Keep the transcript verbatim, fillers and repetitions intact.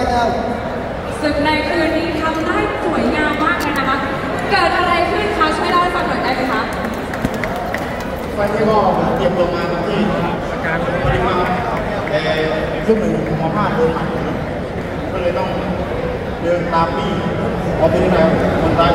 แล้วศึกในคืนนี้ทำได้สวยงามมากเลยนะคะเกิดอะไรขึ้นคะช่วยเล่าให้ฟังหน่อยได้ไหมคะไฟที่ก็เตรียมตัวมาที่การปริมาณแต่ช่วงหนึ่งหมอพลาดโดนหมัดก็เลยต้องเดินตามพี่พอเป็นยังไงคนร้าย